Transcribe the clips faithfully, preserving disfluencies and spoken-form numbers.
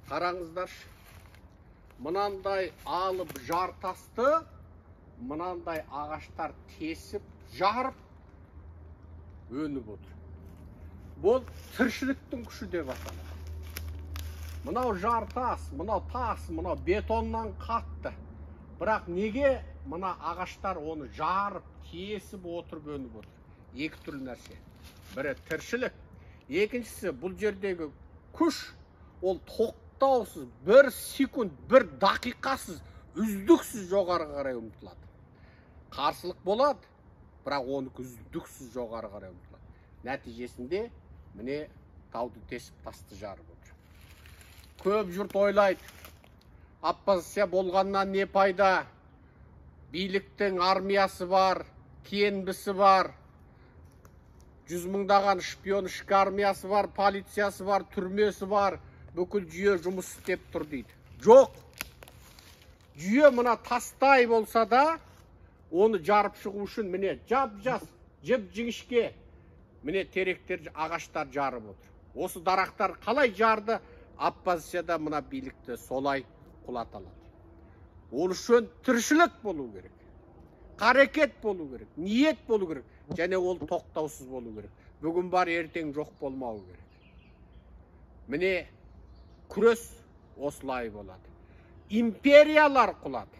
Қараңыздаршы, мынандай алып жартасты, мынандай ағаштар тесіп, жарып, өніп отыр. Бұл тіршіліктің күші деп аталады. Мынау жартас, мынау тас, мынау бетоннан қатты. Бірақ неге мына ағаштар оны жарып, тесіп отырып өніп отыр? Екі түрлі нәрсе. Бірі тіршілік, екіншісі бұл жердегі күш, ол тоқтаусыз, бір секунд, бір дақиқасыз, үздіксіз жоғары қарай ұмтылады. Қарсылық болады, бірақ оны үздіксіз жоғары қарай ұмтылады. Нәтижесінде міне тауды тесіп тасты жарып отыр. Көп жұрт ойлайды, оппозиция болғаннан не пайда? Биліктің армиясы бар, кенбісі бар, жүз мыңдаған шпион ішкі армиясы бар, полициясы бар, түрмесі бар, бүкіл жүйе жұмыс істеп тұр дейді. Жоқ. Жүйе мына тастай болса да, оны жарып шығу үшін міне жап-жас, жіп-жіңішке, міне теректер, ағаштар жарып отыр. Осы дарақтар қалай жарды? Оппозицияда мына билікті солай құлата алады. Ол үшін тіршілік болу керек, қарекет болу керек, ниет болу керек, және ол тоқтаусыз болу керек. Бүгін бар, ертең жоқ болмау керек. Міне күрес осылай болады. Империялар құлады.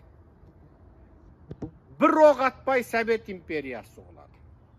Бір оқ атпай Совет империясы құлады.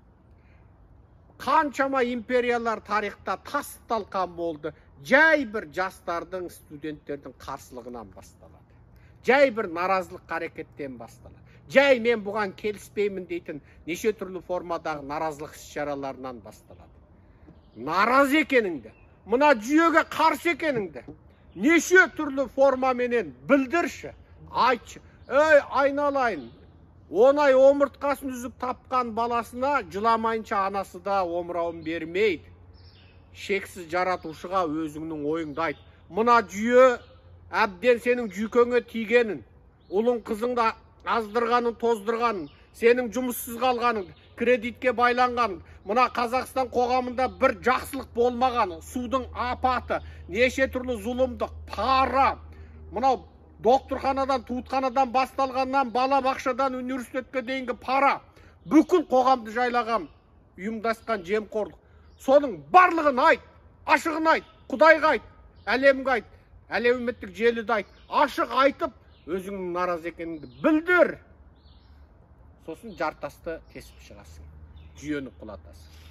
Қаншама империялар тарихта тас талқан болды. Жай бір жастардың, студенттердің қарсылығынан басталады. Жай бір наразылық қарекеттен басталады. Жай мен бұған келіспеймін дейтін неше түрлі формадағы наразылық іс-шараларынан басталады. Наразы екеніңді, мына жүйеге қарсы екеніңді неше түрлі формаменен білдірші, айтшы. Ей, айналайын, он ай омыртқасын үзіп тапқан баласына жыламайынша анасы да омырауын бермейді. Шексіз жаратушыға өзіңнің ойыңды айт. Мына жүйе әбден сенің жүйкеңе тигенін, ұлың қызыңды аздырғанын, тоздырғанын, сенің жұмыссыз қалғаның, кредитке байланғаның, мына Қазақстан қоғамында бір жақсылық болмағаны, судың апаты, неше түрлі зұлымдық, пара, мынау докторханадан, туытханадан басталғаннан, бала бақшадан университетке дейінгі пара, бүкіл қоғамды жайлаған, ұйымдасқан жемқорлық. Соның барлығын айт, ашығын айт, Құдайға айт, әлемге айт, әлеуметтік желіде айт, ашық айтып, өзіңнің наразы екеніңді білдір. Сосын жартасты тесіп шығасың, жүйені құлатасың.